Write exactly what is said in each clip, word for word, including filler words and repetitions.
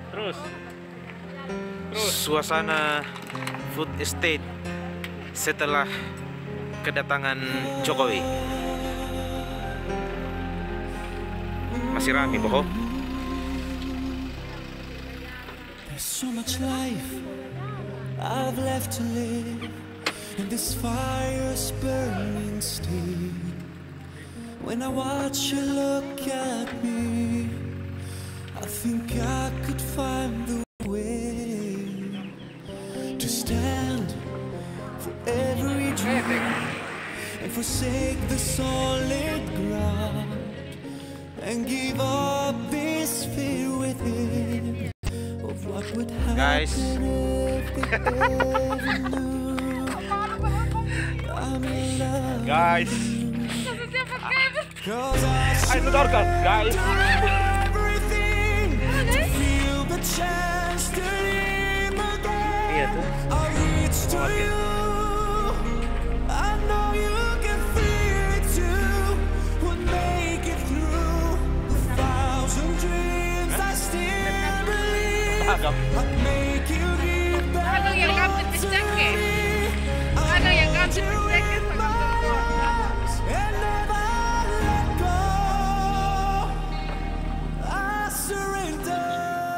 Terus. Terus. Suasana food estate setelah kedatangan Jokowi. Masih rame, boho. There's so much life I've left to live, and this fire's burning still. When I watch you look at me, I think I could find the way to stand for every dream and forsake the solid ground and give up this fear within of what would happen. Guys, if they ever knew I'm in love. Guys. Cause I Ayo mutarkan, guys. everything to feel the chance to live again. Iya tuh. I reach to you. I know you can feel it too. We'll make it through a thousand dreams. I still believe Agam. I'd make you give back Ano yang kamu cek eh? Ano yang kamu cek eh? and never let go. I surrender.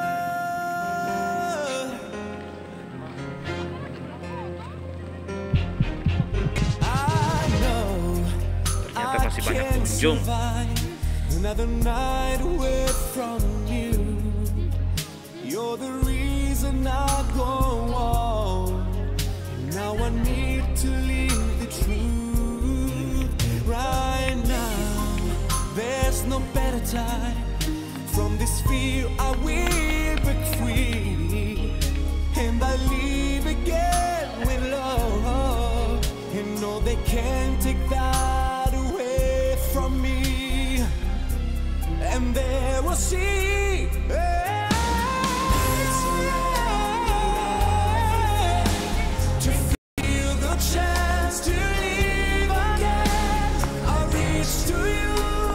I know Ternyata I masih banyak can't pengunjung. survive another night away from you. You're the reason I go on. Now I need to leave the truth right now. There's no better time. From this fear I will break free, and I live again with love. And no, they can't take that away from me. And there we'll see. To feel the chance to live again, I reach to you.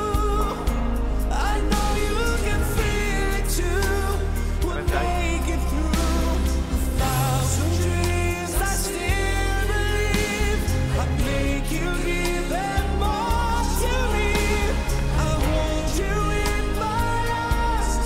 I know you can feel it too. We'll make it through a thousand dreams. I still believe I'd make you give them all to me. I hold you in my arms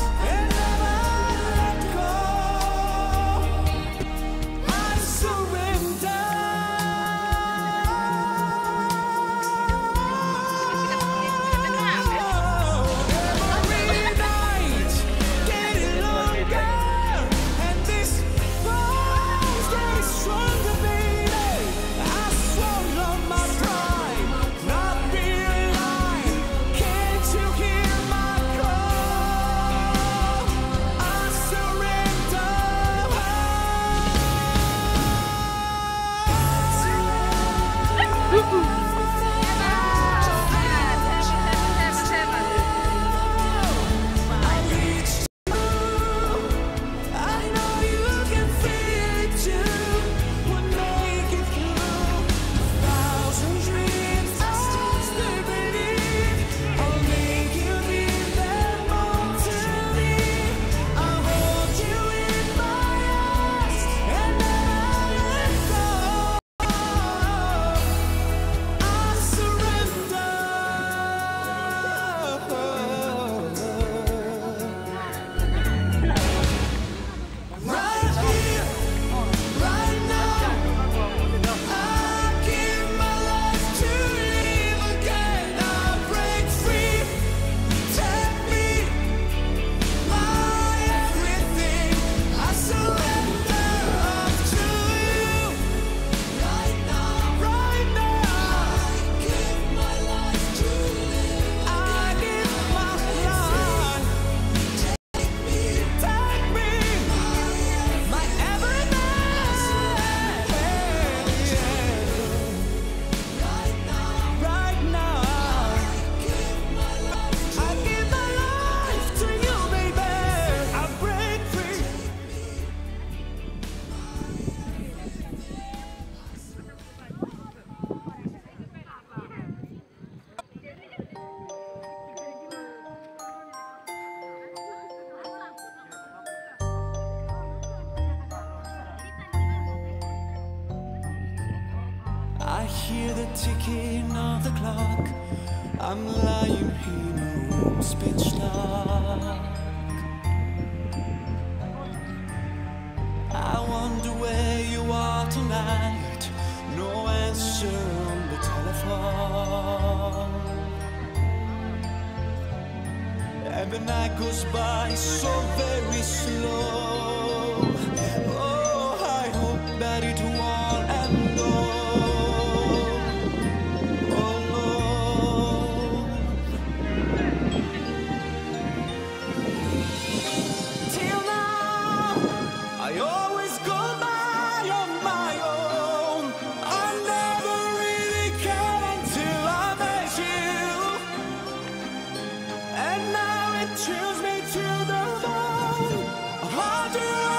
I hear the ticking of the clock. I'm lying here in a room, pitch dark. I wonder where you are tonight. No answer on the telephone. And the night goes by so very slow. Oh, I hope that it won't end all. Oh, Lord. Till now, I always go by on my own. I never really cared until I met you. And now it chills me to the bone. How do I